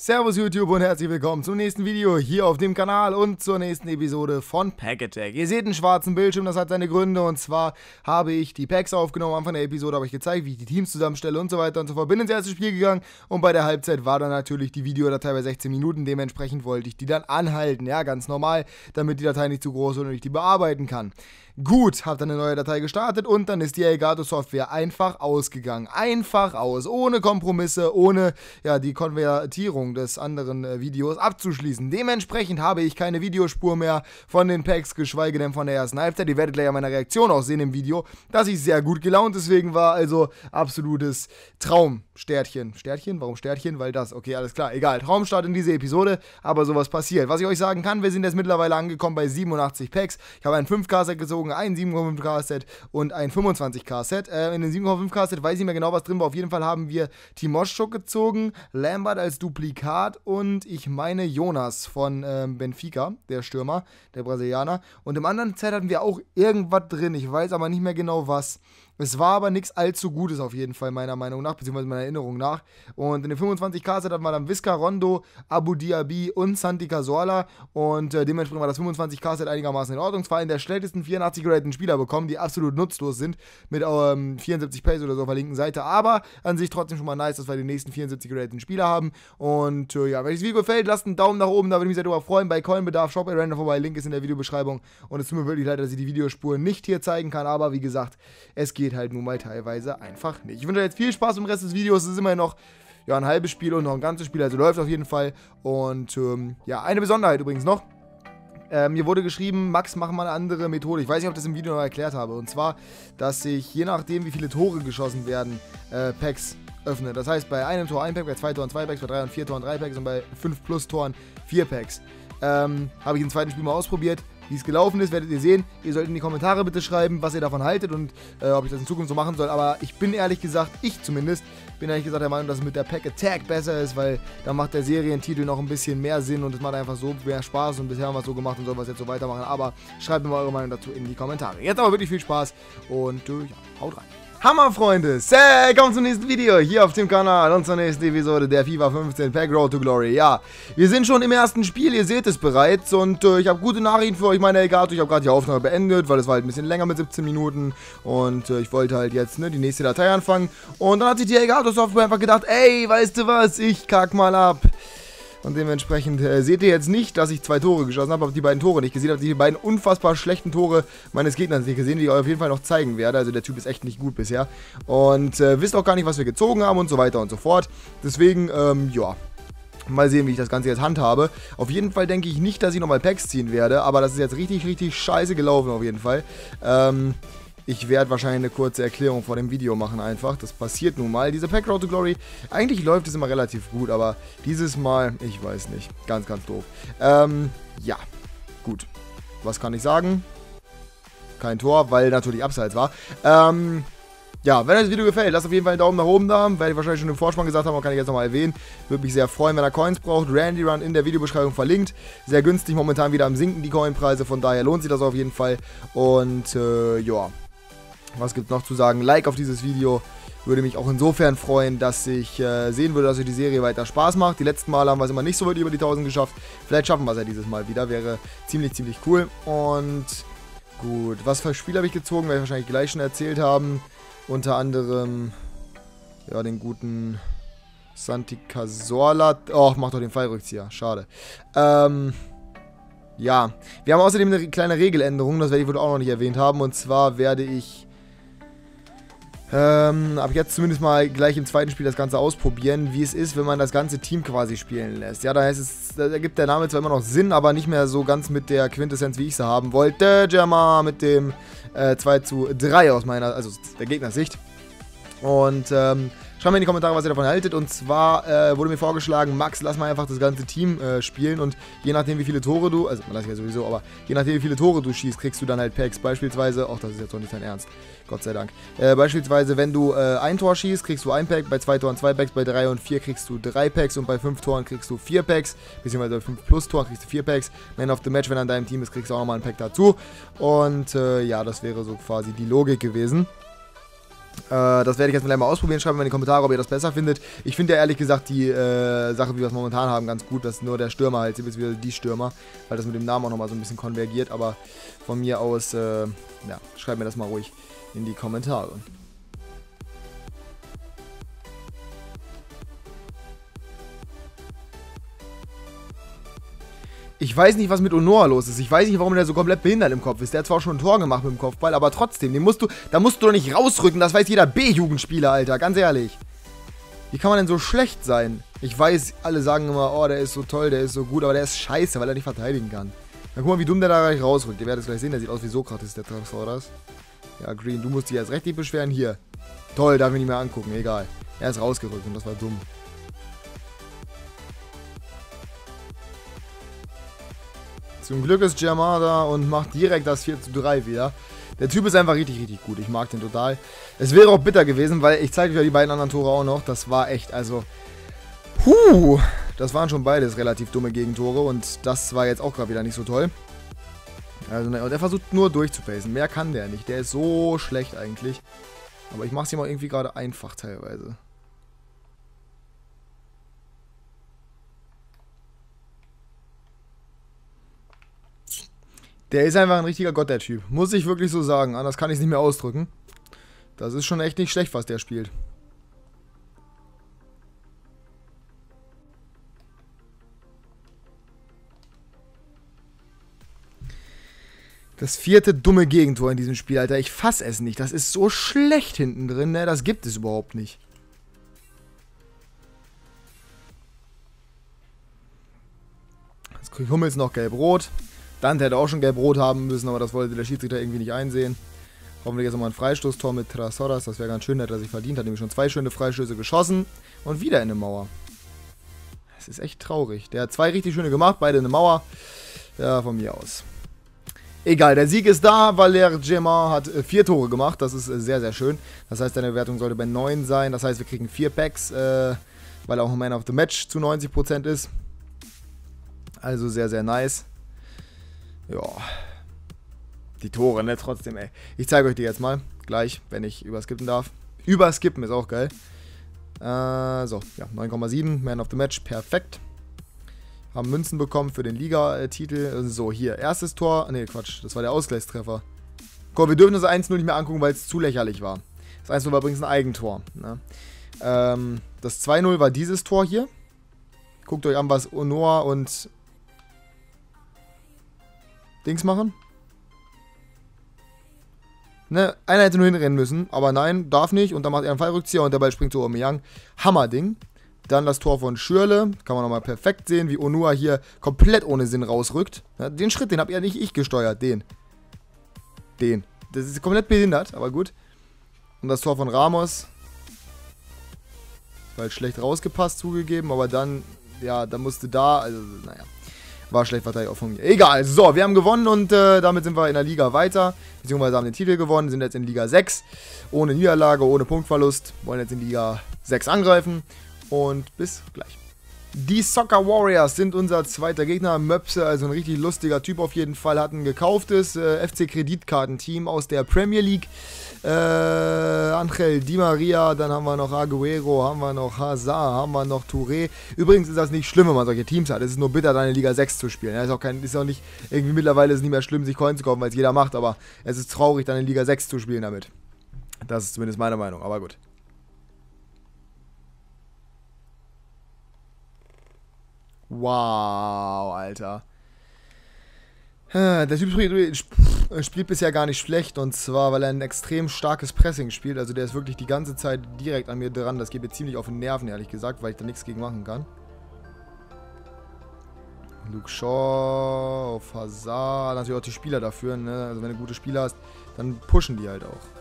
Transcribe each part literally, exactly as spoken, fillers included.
Servus YouTube und herzlich willkommen zum nächsten Video hier auf dem Kanal und zur nächsten Episode von Pack Attack. Ihr seht einen schwarzen Bildschirm, das hat seine Gründe, und zwar habe ich die Packs aufgenommen. Am Anfang der Episode habe ich gezeigt, wie ich die Teams zusammenstelle und so weiter und so fort. Bin ins erste Spiel gegangen und bei der Halbzeit war dann natürlich die Videodatei bei sechzehn Minuten. Dementsprechend wollte ich die dann anhalten, ja, ganz normal, damit die Datei nicht zu groß ist und ich die bearbeiten kann. Gut, habe dann eine neue Datei gestartet und dann ist die Elgato Software einfach ausgegangen. Einfach aus, ohne Kompromisse, ohne ja, die Konvertierung des anderen äh, Videos abzuschließen. Dementsprechend habe ich keine Videospur mehr von den Packs, geschweige denn von der ersten Halbzeit. Ihr werdet gleich an meiner Reaktion auch sehen im Video, dass ich sehr gut gelaunt deswegen war. Also absolutes Traumsternchen. Sternchen? Warum Sternchen? Weil das, okay, alles klar, egal. Traumstart in diese Episode, aber sowas passiert. Was ich euch sagen kann, wir sind jetzt mittlerweile angekommen bei siebenundachtzig Packs. Ich habe ein fünf K-Set gezogen, ein sieben Komma fünf K-Set und ein fünfundzwanzig K-Set. Äh, in den sieben Komma fünf K-Set weiß ich nicht mehr genau, was drin war. Auf jeden Fall haben wir Timoschuk gezogen, Lambert als Duplikat und ich meine Jonas von ähm, Benfica, der Stürmer, der Brasilianer. Und im anderen Set hatten wir auch irgendwas drin. Ich weiß aber nicht mehr genau was. Es war aber nichts allzu Gutes auf jeden Fall, meiner Meinung nach, beziehungsweise meiner Erinnerung nach. Und in den fünfundzwanzig K-Set hatten wir dann Visca Rondo, Abu Diaby und Santi Cazorla. Und äh, dementsprechend war das fünfundzwanzig K-Set einigermaßen in Ordnung. Zwar in der schlechtesten vierundachtzig gerateten Spieler bekommen, die absolut nutzlos sind, mit ähm, vierundsiebzig Pace oder so auf der linken Seite. Aber an sich trotzdem schon mal nice, dass wir die nächsten vierundsiebzig gerateten Spieler haben. Und äh, ja, wenn euch das Video gefällt, lasst einen Daumen nach oben, da würde ich mich sehr darüber freuen. Bei Coinbedarf, schaut bei Random vorbei, Link ist in der Videobeschreibung. Und es tut mir wirklich leid, dass ich die Videospur nicht hier zeigen kann. Aber wie gesagt, es geht halt nun mal teilweise einfach nicht. Ich wünsche euch jetzt viel Spaß im Rest des Videos. Es ist immerhin noch ja, ein halbes Spiel und noch ein ganzes Spiel, also läuft auf jeden Fall. Und ähm, ja, eine Besonderheit übrigens noch. Ähm, mir wurde geschrieben, Max, mach mal eine andere Methode. Ich weiß nicht, ob ich das im Video noch erklärt habe. Und zwar, dass ich je nachdem, wie viele Tore geschossen werden, äh, Packs öffne. Das heißt, bei einem Tor ein Pack, bei zwei Toren zwei Packs, bei drei und vier Toren drei Packs und bei fünf plus Toren vier Packs. Ähm, habe ich im zweiten Spiel mal ausprobiert. Wie es gelaufen ist, werdet ihr sehen. Ihr sollt in die Kommentare bitte schreiben, was ihr davon haltet und äh, ob ich das in Zukunft so machen soll. Aber ich bin ehrlich gesagt, ich zumindest, bin ehrlich gesagt der Meinung, dass es mit der Pack Attack besser ist, weil da macht der Serientitel noch ein bisschen mehr Sinn und es macht einfach so mehr Spaß und bisher haben wir es so gemacht und sollen wir es jetzt so weitermachen. Aber schreibt mir mal eure Meinung dazu in die Kommentare. Jetzt aber wirklich viel Spaß und äh, ja, haut rein. Hammer, Freunde! Hey, kommt zum nächsten Video hier auf dem Kanal und zur nächsten Episode der FIFA fünfzehn Pack Road to Glory. Ja, wir sind schon im ersten Spiel, ihr seht es bereits und äh, ich habe gute Nachrichten für euch, meine Elgato. Ich habe gerade die Aufnahme beendet, weil es war halt ein bisschen länger mit siebzehn Minuten und äh, ich wollte halt jetzt ne, die nächste Datei anfangen. Und dann hat sich die Elgato Software einfach gedacht, ey, weißt du was, ich kack mal ab. Und dementsprechend äh, seht ihr jetzt nicht, dass ich zwei Tore geschossen habe, aber die beiden Tore nicht gesehen habe, die beiden unfassbar schlechten Tore meines Gegners nicht gesehen, die ich euch auf jeden Fall noch zeigen werde. Also der Typ ist echt nicht gut bisher. Und äh, wisst auch gar nicht, was wir gezogen haben und so weiter und so fort. Deswegen, ähm, ja. Mal sehen, wie ich das Ganze jetzt handhabe. Auf jeden Fall denke ich nicht, dass ich nochmal Packs ziehen werde, aber das ist jetzt richtig, richtig scheiße gelaufen auf jeden Fall. Ähm... Ich werde wahrscheinlich eine kurze Erklärung vor dem Video machen einfach. Das passiert nun mal. Diese Pack Road to Glory, eigentlich läuft es immer relativ gut, aber dieses Mal, ich weiß nicht. Ganz, ganz doof. Ähm, ja. Gut. Was kann ich sagen? Kein Tor, weil natürlich Abseits war. Ähm... Ja, wenn euch das Video gefällt, lasst auf jeden Fall einen Daumen nach oben da. Werde ich wahrscheinlich schon im Vorspann gesagt haben, aber kann ich jetzt nochmal erwähnen. Würde mich sehr freuen, wenn ihr Coins braucht. Randy Run in der Videobeschreibung verlinkt. Sehr günstig, momentan wieder am Sinken die Coinpreise. Von daher lohnt sich das auf jeden Fall. Und, äh, ja. Was gibt es noch zu sagen? Like auf dieses Video. Würde mich auch insofern freuen, dass ich äh, sehen würde, dass euch die Serie weiter Spaß macht. Die letzten Male haben wir es immer nicht so weit über die tausend geschafft. Vielleicht schaffen wir es ja dieses Mal wieder. Wäre ziemlich, ziemlich cool. Und gut, was für Spiel habe ich gezogen? Werde ich wahrscheinlich gleich schon erzählt haben. Unter anderem, ja, den guten Santi Cazorla. Oh, macht doch den Fallrückzieher. Schade. Ähm, ja. Wir haben außerdem eine kleine Regeländerung, das werde ich wohl auch noch nicht erwähnt haben. Und zwar werde ich, ähm, ab jetzt zumindest mal gleich im zweiten Spiel das Ganze ausprobieren, wie es ist, wenn man das ganze Team quasi spielen lässt. Ja, da heißt es, da ergibt der Name zwar immer noch Sinn, aber nicht mehr so ganz mit der Quintessenz, wie ich sie haben wollte. Jammer mit dem äh, zwei zu drei aus meiner, also der Gegnersicht. Und, ähm, schreibt mir in die Kommentare, was ihr davon haltet. Und zwar äh, wurde mir vorgeschlagen, Max, lass mal einfach das ganze Team äh, spielen. Und je nachdem, wie viele Tore du, also man lass ich ja sowieso, aber je nachdem, wie viele Tore du schießt, kriegst du dann halt Packs. Beispielsweise, ach, das ist jetzt doch nicht dein Ernst. Gott sei Dank. Äh, beispielsweise, wenn du äh, ein Tor schießt, kriegst du ein Pack. Bei zwei Toren zwei Packs. Bei drei und vier kriegst du drei Packs. Und bei fünf Toren kriegst du vier Packs. Beziehungsweise bei fünf plus Toren kriegst du vier Packs. Man of the Match, wenn er in deinem Team ist, kriegst du auch nochmal ein Pack dazu. Und äh, ja, das wäre so quasi die Logik gewesen. Äh, das werde ich jetzt gleich mal ausprobieren. Schreibt mir in die Kommentare, ob ihr das besser findet. Ich finde ja ehrlich gesagt die äh, Sache, wie wir es momentan haben, ganz gut. Dass nur der Stürmer halt, ist wieder die Stürmer. Weil das mit dem Namen auch nochmal so ein bisschen konvergiert. Aber von mir aus, äh, ja, schreibt mir das mal ruhig in die Kommentare. Ich weiß nicht, was mit Onoa los ist. Ich weiß nicht, warum der so komplett behindert im Kopf ist. Der hat zwar schon ein Tor gemacht mit dem Kopfball, aber trotzdem, den musst du, da musst du doch nicht rausrücken. Das weiß jeder B-Jugendspieler, Alter. Ganz ehrlich. Wie kann man denn so schlecht sein? Ich weiß, alle sagen immer, oh, der ist so toll, der ist so gut, aber der ist scheiße, weil er nicht verteidigen kann. Dann guck mal, wie dumm der da gleich rausrückt. Ihr werdet es gleich sehen, der sieht aus wie Sokrates, der Transforders. Ja, Green, du musst dich jetzt richtig beschweren. Hier. Toll, darf ich nicht mehr angucken, egal. Er ist rausgerückt und das war dumm. Zum Glück ist Germain da und macht direkt das vier zu drei wieder. Der Typ ist einfach richtig, richtig gut. Ich mag den total. Es wäre auch bitter gewesen, weil ich zeige euch ja die beiden anderen Tore auch noch. Das war echt, also... Puh, das waren schon beides relativ dumme Gegentore und das war jetzt auch gerade wieder nicht so toll. Also, ne, und er versucht nur durchzupacen. Mehr kann der nicht. Der ist so schlecht eigentlich. Aber ich mache es ihm auch irgendwie gerade einfach teilweise. Der ist einfach ein richtiger Gott, der Typ. Muss ich wirklich so sagen. Anders kann ich es nicht mehr ausdrücken. Das ist schon echt nicht schlecht, was der spielt. Das vierte dumme Gegentor in diesem Spiel, Alter. Ich fass es nicht. Das ist so schlecht hinten drin, ne? Das gibt es überhaupt nicht. Jetzt kriegt Hummels noch gelb-rot. Dante hätte auch schon gelb-rot haben müssen, aber das wollte der Schiedsrichter irgendwie nicht einsehen. Hoffentlich jetzt nochmal ein Freistoßtor mit Trasoras. Das wäre ganz schön, hätte er sich verdient. Hat nämlich schon zwei schöne Freistöße geschossen. Und wieder in eine Mauer. Das ist echt traurig. Der hat zwei richtig schöne gemacht, beide in eine Mauer. Ja, von mir aus. Egal, der Sieg ist da. Valère Germain hat äh, vier Tore gemacht. Das ist äh, sehr, sehr schön. Das heißt, seine Bewertung sollte bei neun sein. Das heißt, wir kriegen vier Packs, äh, weil er auch ein Man of the Match zu neunzig Prozent ist. Also sehr, sehr nice. Ja. Die Tore, ne? Trotzdem, ey. Ich zeige euch die jetzt mal. Gleich, wenn ich überskippen darf. Überskippen ist auch geil. Äh, so, ja, neun Komma sieben. Man of the Match, perfekt. Haben Münzen bekommen für den Liga-Titel. So, hier, erstes Tor. Ne, Quatsch, das war der Ausgleichstreffer. Komm, wir dürfen das eins null nicht mehr angucken, weil es zu lächerlich war. Das eins null war übrigens ein Eigentor. Ne? Ähm, das zwei null war dieses Tor hier. Guckt euch an, was Onoa und Dings machen. Ne, einer hätte nur hinrennen müssen, aber nein, darf nicht. Und dann macht er einen Fallrückzieher und der Ball springt zu Aubameyang. Hammerding. Dann das Tor von Schürrle. Kann man nochmal perfekt sehen, wie Onoa hier komplett ohne Sinn rausrückt. Ja, den Schritt, den habe ja nicht ich gesteuert. Den. Den. Das ist komplett behindert, aber gut. Und das Tor von Ramos. Weil schlecht rausgepasst, zugegeben. Aber dann, ja, da musste da, also, naja. War schlecht verteidigt auch von mir. Egal, so, wir haben gewonnen und äh, damit sind wir in der Liga weiter. Beziehungsweise haben den Titel gewonnen, sind jetzt in Liga sechs. Ohne Niederlage, ohne Punktverlust. Wollen jetzt in Liga sechs angreifen. Und bis gleich. Die Soccer Warriors sind unser zweiter Gegner. Möpse, also ein richtig lustiger Typ auf jeden Fall, hat ein gekauftes äh, F C-Kreditkartenteam aus der Premier League. Äh, Angel Di Maria, dann haben wir noch Agüero, haben wir noch Hazard, haben wir noch Touré. Übrigens ist das nicht schlimm, wenn man solche Teams hat. Es ist nur bitter, dann in Liga sechs zu spielen. Ja, ist, auch kein, ist auch nicht, irgendwie mittlerweile ist es nicht mehr schlimm, sich Coins zu kaufen, weil es jeder macht, aber es ist traurig, dann in Liga sechs zu spielen damit. Das ist zumindest meine Meinung, aber gut. Wow, Alter. Der Typ spielt bisher gar nicht schlecht, und zwar, weil er ein extrem starkes Pressing spielt. Also der ist wirklich die ganze Zeit direkt an mir dran. Das geht mir ziemlich auf den Nerven, ehrlich gesagt, weil ich da nichts gegen machen kann. Luke Shaw, auf Hazard, natürlich auch die Spieler dafür, ne? Also wenn du gute Spieler hast, dann pushen die halt auch.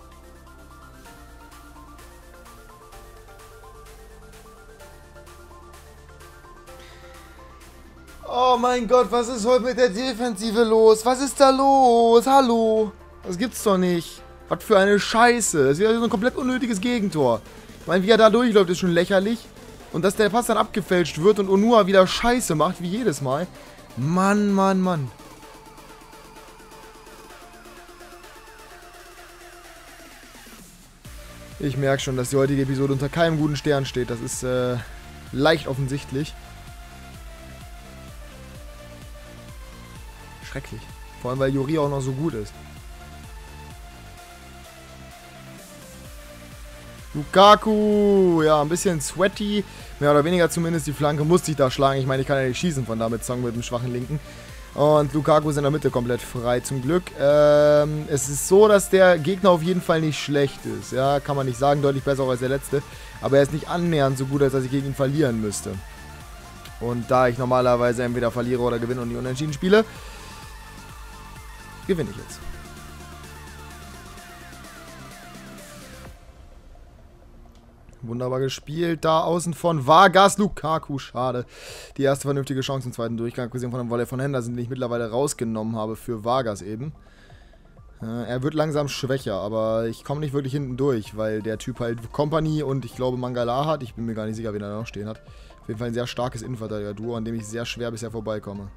Oh mein Gott, was ist heute mit der Defensive los? Was ist da los? Hallo? Das gibt's doch nicht. Was für eine Scheiße. Das ist wieder so ein komplett unnötiges Gegentor. Ich meine, wie er da durchläuft, ist schon lächerlich. Und dass der Pass dann abgefälscht wird und Onoa wieder Scheiße macht, wie jedes Mal. Mann, Mann, Mann. Ich merke schon, dass die heutige Episode unter keinem guten Stern steht. Das ist äh, leicht offensichtlich. Schrecklich. Vor allem, weil Juri auch noch so gut ist. Lukaku, ja, ein bisschen sweaty. Mehr oder weniger zumindest. Die Flanke musste ich da schlagen. Ich meine, ich kann ja nicht schießen von da mit Song mit dem schwachen Linken. Und Lukaku ist in der Mitte komplett frei, zum Glück. Ähm, es ist so, dass der Gegner auf jeden Fall nicht schlecht ist. Ja, kann man nicht sagen, deutlich besser auch als der letzte. Aber er ist nicht annähernd so gut, als dass ich gegen ihn verlieren müsste. Und da ich normalerweise entweder verliere oder gewinne und die Unentschieden spiele, gewinne ich jetzt. Wunderbar gespielt. Da außen von Vargas, Lukaku. Schade. Die erste vernünftige Chance im zweiten Durchgang. Abgesehen von einem Volley von Henderson, den ich mittlerweile rausgenommen habe für Vargas eben. Äh, er wird langsam schwächer, aber ich komme nicht wirklich hinten durch, weil der Typ halt Company und ich glaube Mangala hat. Ich bin mir gar nicht sicher, wen er da noch stehen hat. Auf jeden Fall ein sehr starkes Innenverteidiger-Duo, an dem ich sehr schwer bisher vorbeikomme.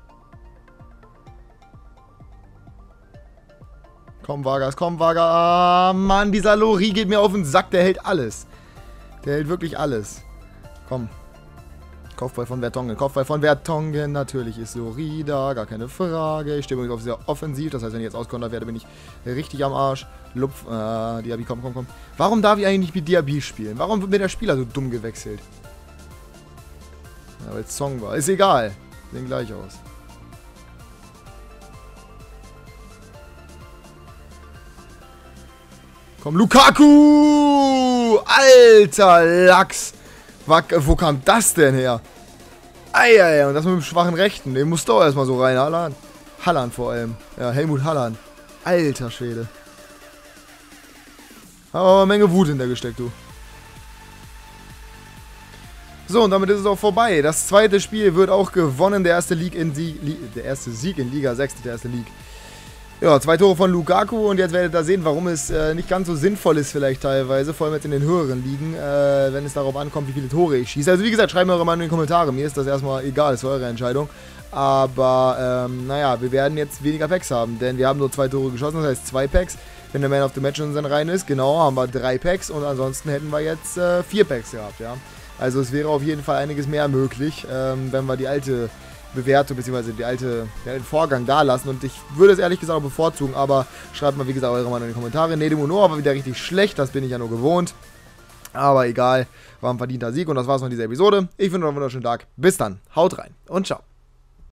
Komm, Vargas, komm, Vargas. Ah, Mann, dieser Lori geht mir auf den Sack. Der hält alles. Der hält wirklich alles. Komm. Kopfball von Vertonghen. Kopfball von Vertonghen. Natürlich ist Lori da. Gar keine Frage. Ich stehe übrigens auf sehr offensiv. Das heißt, wenn ich jetzt auskontert werde, bin ich richtig am Arsch. Lupf. Äh, Diaby, komm, komm, komm. Warum darf ich eigentlich nicht mit Diaby spielen? Warum wird mir der Spieler so dumm gewechselt? Ja, weil es Song war. Ist egal. Sehen gleich aus. Komm, Lukaku! Alter Lachs! Wo kam das denn her? Eieiei, und das mit dem schwachen Rechten. Den musst du auch erstmal so rein. Haaland. Haaland vor allem. Ja, Helmut Haaland. Alter Schwede. Aber eine Menge Wut hintergesteckt, du. So, und damit ist es auch vorbei. Das zweite Spiel wird auch gewonnen. Der erste, League in Sie der erste Sieg in Liga sechs, der erste League. Ja, zwei Tore von Lukaku und jetzt werdet ihr da sehen, warum es äh, nicht ganz so sinnvoll ist vielleicht teilweise, vor allem jetzt in den höheren Ligen, äh, wenn es darauf ankommt, wie viele Tore ich schieße. Also wie gesagt, schreibt mir eure Meinung in die Kommentare, mir ist das erstmal egal, ist eure Entscheidung. Aber, ähm, naja, wir werden jetzt weniger Packs haben, denn wir haben nur zwei Tore geschossen, das heißt zwei Packs. Wenn der Man of the Match in unseren Reihen ist, genau, haben wir drei Packs und ansonsten hätten wir jetzt äh, vier Packs gehabt, ja. Also es wäre auf jeden Fall einiges mehr möglich, ähm, wenn wir die alte Bewertung bzw. die alte, den alten Vorgang da lassen und ich würde es ehrlich gesagt auch bevorzugen, aber schreibt mal wie gesagt eure Meinung in die Kommentare. Nedemuno war wieder richtig schlecht, das bin ich ja nur gewohnt, aber egal, war ein verdienter Sieg und das war's von dieser Episode. Ich wünsche euch einen wunderschönen Tag, bis dann, haut rein und ciao.